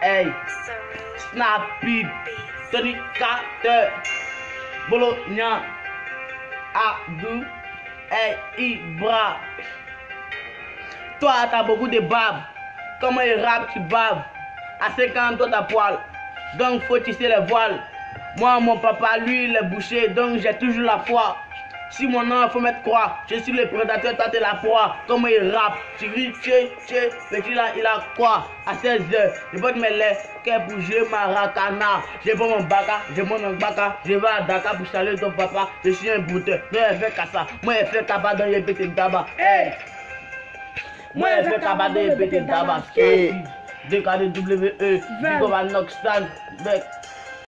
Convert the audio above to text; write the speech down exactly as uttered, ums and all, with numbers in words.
hey, Snapid, Tony Carter, Bologna, Abdou, hey, Ibra. Toi, t'as beaucoup de bave. Comment il rappe, tu baves. À cinquante ans, t'as poil. Donc, faut tisser les voiles. Moi, mon papa, lui, il est bouché. Donc, j'ai toujours la foi. Si mon nom, il faut mettre croix. Je suis le prédateur, toi, t'es la proie. Comment il rappe. Tu ris, tché, tché. Petit là, il a quoi? À seize heures, je porte mes lèvres. Qu'est pour jouer Maracana. Je prends mon baka, je monte mon baka. Je vais à Dakar pour saluer ton papa. Je suis un brouteur. Moi, je fais cassa. Moi, je fais tabac dans les pétés de tabac. Hey! Moi, je fais tabac dans les pétés de tabac. Décalé W E. Vigo Van Noxtan. Bec.